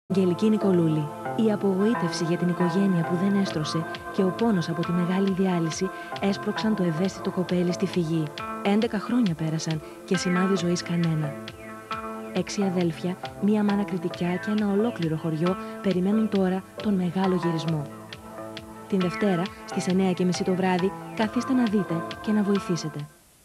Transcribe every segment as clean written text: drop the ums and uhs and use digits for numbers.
Αγγελική Νικολούλη. Η απογοήτευση για την οικογένεια που δεν έστρωσε και ο πόνος από τη μεγάλη διάλυση έσπρωξαν το ευαίσθητο κοπέλι στη φυγή. 11 χρόνια πέρασαν και σημάδι ζωής κανένα. 6 αδέλφια, μία μάνα κριτικιά και ένα ολόκληρο χωριό περιμένουν τώρα τον μεγάλο γυρισμό. Την Δευτέρα, στις 9:30 το βράδυ, καθίστε να δείτε και να βοηθήσετε.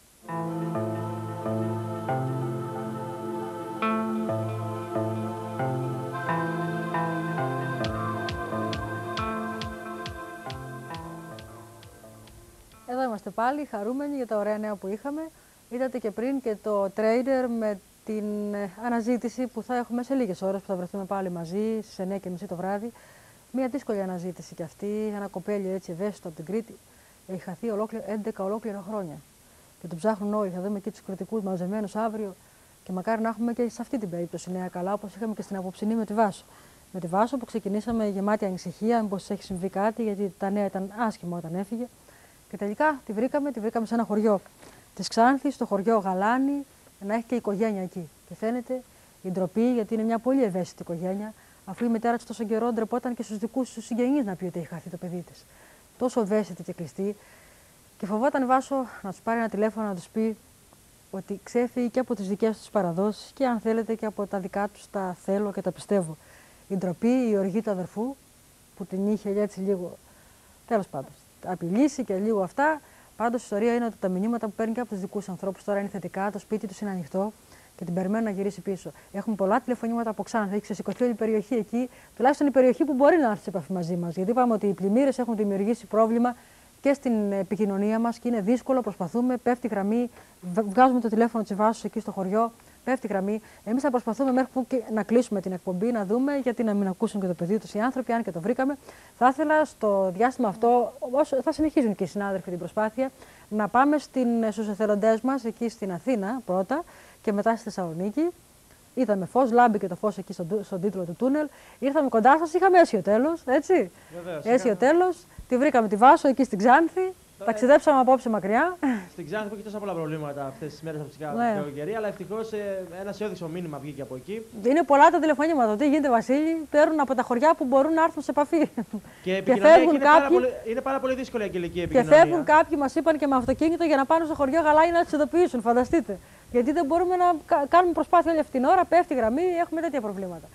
Εδώ είμαστε πάλι, χαρούμενοι για τα ωραία νέα που είχαμε. Είδατε και πριν και το τρέιλερ με την αναζήτηση που θα έχουμε σε λίγες ώρες που θα βρεθούμε πάλι μαζί στις 9:30 το βράδυ. Μια δύσκολη αναζήτηση κι αυτή, ένα κοπέλι έτσι ευαίσθητο από την Κρήτη. Έχει χαθεί 11 ολόκληρα χρόνια. Και το ψάχνουν όλοι. Θα δούμε και τους κριτικούς μαζεμένους αύριο. Και μακάρι να έχουμε και σε αυτή την περίπτωση νέα καλά, όπως είχαμε και στην απόψινή με τη Βάσο. Με τη Βάσο που ξεκινήσαμε γεμάτη ανησυχία, μήπως έχει συμβεί κάτι, γιατί τα νέα ήταν άσχημα όταν έφυγε. Και τελικά τη βρήκαμε σε ένα χωριό της Ξάνθης, στο χωριό Γαλάνη, να έχει και οικογένεια εκεί. Και φαίνεται η ντροπή, γιατί είναι μια πολύ ευαίσθητη οικογένεια, αφού η μητέρα της τόσο καιρό ντρεπόταν και στους δικούς τους συγγενείς να πει ότι έχει χαθεί το παιδί της. Τόσο ευαίσθητη και κλειστή. Και φοβόταν η Βάσο να τους πάρει ένα τηλέφωνο να τους πει ότι ξέφυγε και από τις δικές τους παραδόσεις και αν θέλετε και από τα δικά τους τα θέλω και τα πιστεύω. Η ντροπή, η οργή του αδερφού, που την είχε έτσι λίγο, τέλος πάντων, απειλήσει και λίγο αυτά. Πάντως η ιστορία είναι ότι τα μηνύματα που παίρνει και από τους δικούς ανθρώπους τώρα είναι θετικά, το σπίτι τους είναι ανοιχτό και την περιμένουν να γυρίσει πίσω. Έχουμε πολλά τηλεφωνήματα από Ξάνθη, έχει ξεσηκωθεί όλη η περιοχή εκεί, τουλάχιστον η περιοχή που μπορεί να έρθει σε επαφή μαζί μας. Γιατί είπαμε ότι οι πλημμύρες έχουν δημιουργήσει πρόβλημα και στην επικοινωνία μας και είναι δύσκολο, προσπαθούμε, πέφτει γραμμή, βγάζουμε το τηλέφωνο της Βάσος εκεί στο χωριό, πέφτει γραμμή. Εμείς θα προσπαθούμε μέχρι που να κλείσουμε την εκπομπή, να δούμε, γιατί να μην ακούσουν και το παιδί τους οι άνθρωποι, αν και το βρήκαμε. Θα ήθελα στο διάστημα αυτό, όσο θα συνεχίζουν και οι συνάδελφοι την προσπάθεια, να πάμε στους εθελοντές μας εκεί στην Αθήνα πρώτα και μετά στη Θεσσαλονίκη. Είδαμε φως, λάμπηκε το φως εκεί στον τίτλο του τούνελ. Ήρθαμε κοντά σας, είχαμε αίσιο τέλος, έτσι. Βεβαίως, αίσιο τέλος. Τη βρήκαμε τη Βάσο εκεί στην Ξάνθη. Ταξιδέψαμε απόψε μακριά. Στην Ξάνθη που έχει τόσα πολλά προβλήματα αυτές τις μέρες από την κακοκαιρία, αλλά ευτυχώς ένα αισιόδοξο μήνυμα βγήκε από εκεί. Είναι πολλά τα τηλεφωνήματα. Τι γίνεται, Βασίλη, παίρνουν από τα χωριά που μπορούν να έρθουν σε επαφή. Και φεύγουν κάποιοι. Είναι πάρα πολύ δύσκολη η αγγελική επικοινωνία. Και φεύγουν κάποιοι, μας είπαν και με αυτοκίνητο για να πάνε στο χωριό Γαλάνη να τις ειδοποιήσουν. Φανταστείτε. Γιατί δεν μπορούμε να κάνουμε προσπάθεια όλη αυτή την ώρα, πέφτει η γραμμή, έχουμε τέτοια προβλήματα.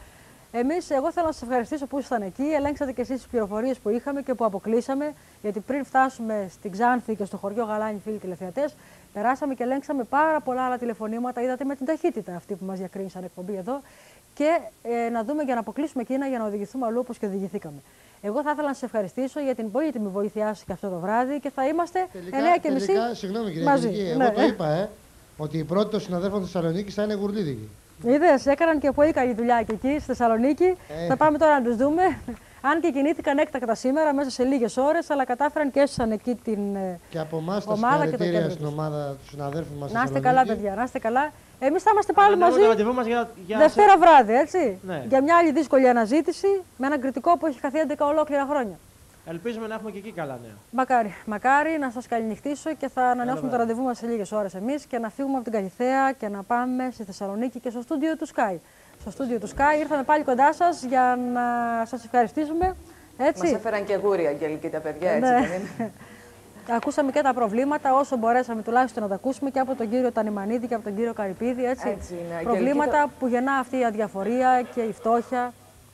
Εγώ θέλω να σας ευχαριστήσω που ήσασταν εκεί. Ελέγξατε και εσείς τις πληροφορίες που είχαμε και που αποκλείσαμε. Γιατί πριν φτάσουμε στην Ξάνθη και στο χωριό Γαλάνη, φίλοι τηλεθεατές, περάσαμε και ελέγξαμε πάρα πολλά άλλα τηλεφωνήματα. Είδατε με την ταχύτητα αυτή που μας διακρίνει σαν εκπομπή εδώ. Και να δούμε για να αποκλείσουμε εκείνα για να οδηγηθούμε αλλού όπως και οδηγηθήκαμε. Εγώ θα ήθελα να σας ευχαριστήσω για την πολύτιμη βοήθειά σας και αυτό το βράδυ και θα είμαστε 9:30 συγγνώμη κύριε μαζί. Εγώ το είπα, ότι η πρώτη των συναδέλφων της Θεσσαλονίκης θα είναι γουρλίδικη. Είδες, έκαναν και πολύ καλή δουλειά και εκεί στη Θεσσαλονίκη. Θα πάμε τώρα να τους δούμε. Αν και κινήθηκαν έκτακτα σήμερα, μέσα σε λίγες ώρες, αλλά κατάφεραν και έσωσαν εκεί την και από εμάς τα ομάδα και το συγχαρητήρια στην ομάδα του συναδέλφου μας. Να είστε καλά, παιδιά, να είστε καλά. Εμείς θα είμαστε πάλι μαζί για Δευτέρα βράδυ, έτσι. Ναι. Για μια άλλη δύσκολη αναζήτηση με έναν κριτικό που έχει χαθεί 11 ολόκληρα χρόνια. Ελπίζουμε να έχουμε και εκεί καλά νέα. Μακάρι να σας καληνυχτήσω και θα ανανεώσουμε το ραντεβού μας σε λίγες ώρες εμείς και να φύγουμε από την Καλιθέα και να πάμε στη Θεσσαλονίκη και στο στούντιο του Sky. Στο στούντιο του Sky ήρθαμε πάλι κοντά σας για να σας ευχαριστήσουμε. Έτσι. Μας έφεραν και γούρι, Αγγελική, τα παιδιά, έτσι Ναι. δεν είναι? Ακούσαμε και τα προβλήματα όσο μπορέσαμε τουλάχιστον να τα ακούσουμε και από τον κύριο Τανιμανίδη και από τον κύριο Καρυπίδη. Έτσι είναι. Προβλήματα που γεννά αυτή η αδιαφορία και η φτώχεια.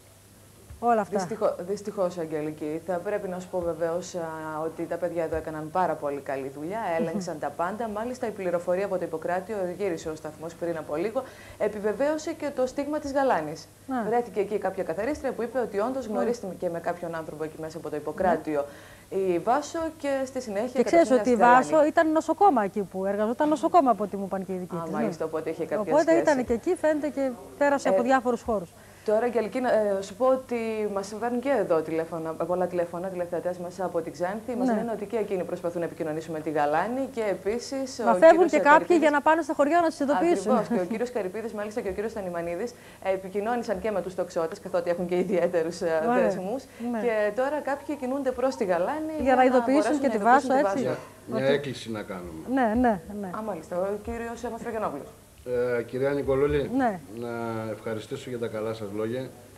Όλα αυτά. Δυστυχώς, Αγγελική. Θα πρέπει να σου πω βεβαίως ότι τα παιδιά εδώ έκαναν πάρα πολύ καλή δουλειά, έλεγξαν τα πάντα. Μάλιστα, η πληροφορία από το Ιπποκράτιο, γύρισε ο σταθμός πριν από λίγο, επιβεβαίωσε και το στίγμα της Γαλάνης. Βρέθηκε εκεί κάποια καθαρίστρια που είπε ότι όντως γνωρίστηκε με κάποιον άνθρωπο εκεί μέσα από το Ιπποκράτιο η Βάσο και στη συνέχεια. Και ξέρεις ότι η Βάσο ήταν νοσοκόμα εκεί που εργαζόταν, νοσοκόμα από ό,τι μου είπαν και οι δικοί της. Μάλιστα, οπότε είχε κάποια Οπότε σχέση. ήταν και εκεί, φαίνεται και πέρασε από διάφορους χώρους. Τώρα, Αγγελική, να σου πω ότι μας συμβαίνουν και εδώ πολλά τηλέφωνα, τηλεθεατές μέσα από την Ξάνθη. Μας λένε ότι και εκείνοι προσπαθούν να επικοινωνήσουν με τη Γαλάνη και επίσης. Μα φεύγουν και κάποιοι για να πάνε στο χωριό να τους ειδοποιήσουν. Ακριβώς. Και ο κύριος Καρυπίδης, μάλιστα και ο κύριος Τανιμανίδης, επικοινώνησαν και με τους τοξότες, καθότι έχουν και ιδιαίτερους δεσμούς. Και τώρα κάποιοι κινούνται προς τη Γαλάνη για να ειδοποιήσουν και τη Βάσο, έτσι. Μια έκκληση να κάνουμε. Ναι. Μάλιστα, ο κύριος Μαθρογεννόπουλος. Κυρία Νικολούλη, ναι. να ευχαριστήσω για τα καλά σας λόγια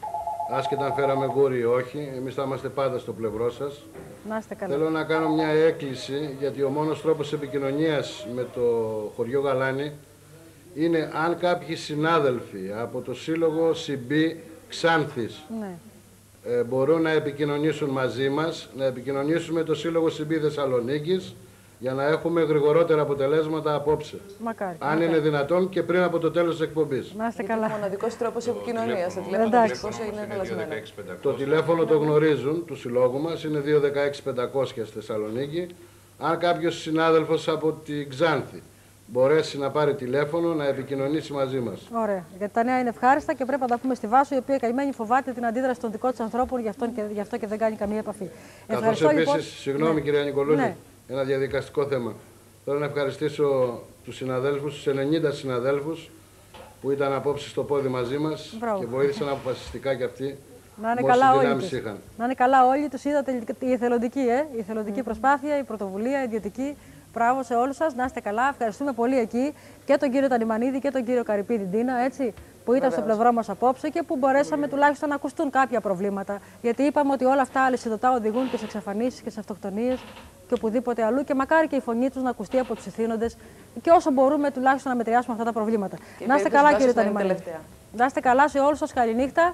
άσχετα αν φέραμε γούρι ή όχι, εμείς θα είμαστε πάντα στο πλευρό σας. Να είστε καλά. Θέλω να κάνω μια έκκληση, γιατί ο μόνος τρόπος επικοινωνίας με το χωριό Γαλάνη είναι αν κάποιοι συνάδελφοι από το Σύλλογο CB Ξάνθης μπορούν να επικοινωνήσουν μαζί μας, να επικοινωνήσουν με το Σύλλογο CB Θεσσαλονίκης, για να έχουμε γρηγορότερα αποτελέσματα απόψε. Μακάρι. Αν είναι δυνατόν και πριν από το τέλος της εκπομπής. Να είστε καλά. Είναι ο μοναδικός τρόπος επικοινωνίας. Το τηλέφωνο είναι χαλασμένο. Το τηλέφωνο το γνωρίζουν του συλλόγου μας, είναι 216-500 στη Θεσσαλονίκη. Αν κάποιος συνάδελφος από την Ξάνθη μπορέσει να πάρει τηλέφωνο, να επικοινωνήσει μαζί μας. Ωραία. Γιατί τα νέα είναι ευχάριστα και πρέπει να τα πούμε στη Βάσο, η οποία καημένη φοβάται την αντίδραση των δικών της ανθρώπων, γι' αυτό και δεν κάνει καμία επαφή. Καθώς επίσης, συγγνώμη κυρία Νικολούλη, ένα διαδικαστικό θέμα. Θέλω να ευχαριστήσω τους συναδέλφους, τους 90 συναδέλφους που ήταν απόψε στο πόδι μαζί μας και βοήθησαν αποφασιστικά κι αυτοί. Να είναι καλά όλοι τους. Να είναι καλά όλοι τους. Είδατε η εθελοντική, η εθελοντική προσπάθεια, η πρωτοβουλία, η ιδιωτική. Μπράβο σε όλους σας. Να είστε καλά. Ευχαριστούμε πολύ εκεί και τον κύριο Τανιμανίδη και τον κύριο Καρυπίδη Ντίνα, έτσι, που ήταν στο πλευρό μας απόψε και που μπορέσαμε τουλάχιστον να ακουστούν κάποια προβλήματα. Γιατί είπαμε ότι όλα αυτά αλυσιδωτά οδηγούν και σε εξαφανίσεις και σε αυτοκτονίες και οπουδήποτε αλλού. Και μακάρι και η φωνή τους να ακουστεί από τους ηθήνοντες και όσο μπορούμε τουλάχιστον να μετριάσουμε αυτά τα προβλήματα. Να είστε καλά, κύριε Τανιμανίδη. Να είστε καλά σε όλους σας. Καληνύχτα.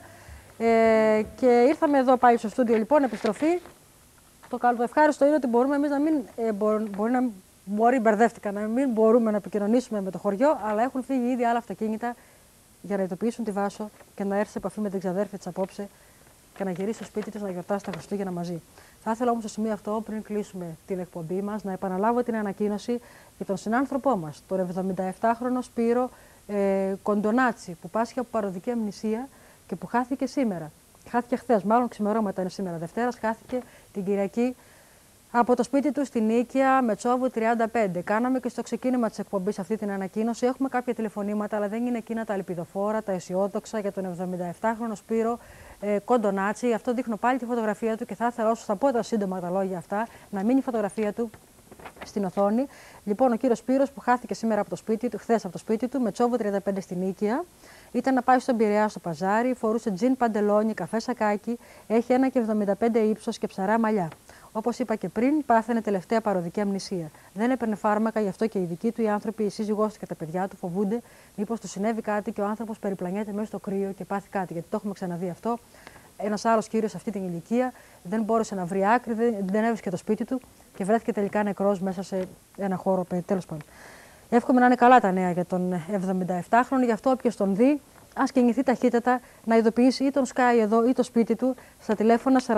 Και ήρθαμε εδώ πάλι στο στούντιο, λοιπόν, επιστροφή. Το ευχάριστο είναι ότι μπορούμε εμείς να μην. Μπερδεύτηκα να μην μπορούμε να επικοινωνήσουμε με το χωριό, αλλά έχουν φύγει ήδη άλλα αυτοκίνητα για να ειδοποιήσουν τη Βάσο και να έρθει σε επαφή με την ξαδέρφη της απόψε και να γυρίσει στο σπίτι της να γιορτάσει τα Χριστούγεννα μαζί. Θα ήθελα όμως στο σημείο αυτό, πριν κλείσουμε την εκπομπή μας, να επαναλάβω την ανακοίνωση για τον συνάνθρωπό μας, τον 77χρονο Σπύρο Κοντονάτσι, που πάσχει από παροδική αμνησία και που χάθηκε σήμερα. Χάθηκε χθες, μάλλον ξημερώματα είναι σήμερα Δευτέρας, χάθηκε την Κυριακή από το σπίτι του στην Νίκαια Μετσόβου 35. Κάναμε και στο ξεκίνημα της εκπομπής αυτή την ανακοίνωση. Έχουμε κάποια τηλεφωνήματα, αλλά δεν είναι εκείνα τα ελπιδοφόρα, τα αισιόδοξα για τον 77χρονο Σπύρο Κοντονάτσι. Αυτό δείχνω πάλι τη φωτογραφία του και θα ήθελα, όσο θα πω τα σύντομα τα λόγια αυτά, να μείνει η φωτογραφία του στην οθόνη. Λοιπόν, ο κύριος Σπύρος που χάθηκε σήμερα από το σπίτι του, χθες από το σπίτι του, Μετσόβου 35 στην Νίκαια. Ήταν να πάει στον Πειραιά στο παζάρι, φορούσε τζιν παντελόνι, καφέ σακάκι, έχει 1,75 ύψος και ψαρά μαλλιά. Όπως είπα και πριν, πάθαινε τελευταία παροδική αμνησία. Δεν έπαιρνε φάρμακα, γι' αυτό και οι δικοί του, οι άνθρωποι, η σύζυγός του και τα παιδιά του φοβούνται μήπως του συνέβη κάτι και ο άνθρωπος περιπλανιέται μέσα στο κρύο και πάθει κάτι. Γιατί το έχουμε ξαναδεί αυτό. Ένας άλλος κύριος σε αυτή την ηλικία δεν μπόρεσε να βρει άκρη, δεν έβρισκε το σπίτι του και βρέθηκε τελικά νεκρός μέσα σε ένα χώρο. Τέλος πάντων. Εύχομαι να είναι καλά τα νέα για τον 77χρονο, γι' αυτό όποιος τον δει, ας κινηθεί ταχύτατα να ειδοποιήσει ή τον Sky εδώ ή το σπίτι του στα τηλέφωνα 4907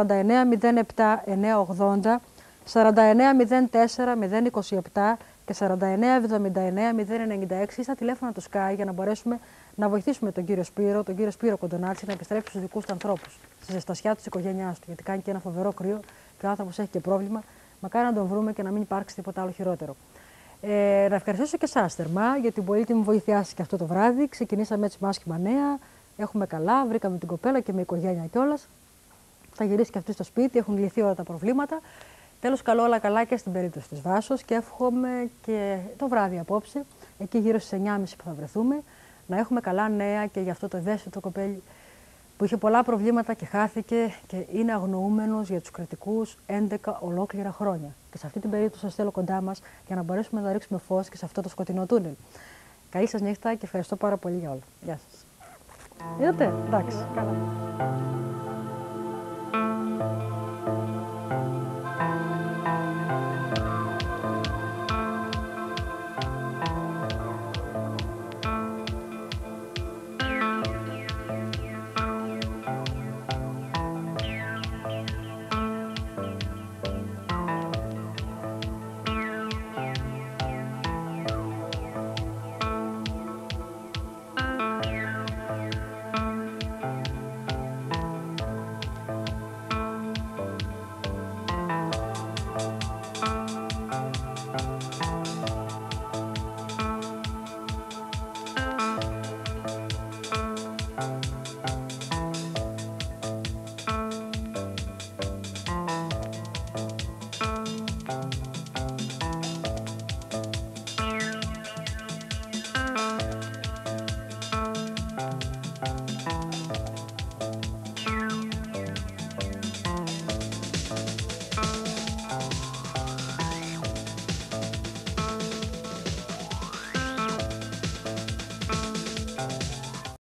980, 4904 027 και 4979 096 ή στα τηλέφωνα του Sky για να μπορέσουμε να βοηθήσουμε τον κύριο Σπύρο Κοντονάτσι να επιστρέψει στους δικούς του ανθρώπους, στη ζεστασιά της οικογένειάς του. Γιατί κάνει και ένα φοβερό κρύο και ο άνθρωπος έχει και πρόβλημα. Μακάρι να τον βρούμε και να μην υπάρξει τίποτα άλλο χειρότερο. Να ευχαριστήσω και εσάς θερμά για την πολύτιμη βοήθειά σας και αυτό το βράδυ. Ξεκινήσαμε έτσι με άσχημα νέα. Έχουμε καλά, βρήκαμε την κοπέλα και με οικογένεια κιόλας. Θα γυρίσει και αυτή στο σπίτι, έχουν λυθεί όλα τα προβλήματα. Τέλος, καλό όλα καλά και στην περίπτωση της Βάσος και εύχομαι και το βράδυ απόψε, εκεί γύρω στις 9.30 που θα βρεθούμε, να έχουμε καλά νέα και για αυτό το ευαίσθητο κοπέλι που είχε πολλά προβλήματα και χάθηκε και είναι αγνοούμενος για τους κρατικούς 11 ολόκληρα χρόνια. Και σε αυτή την περίπτωση σας θέλω κοντά μας για να μπορέσουμε να ρίξουμε φως και σε αυτό το σκοτεινό τούνελ. Καλή σας νύχτα και ευχαριστώ πάρα πολύ για όλα. Γεια σας. Είδατε, εντάξει, καλά.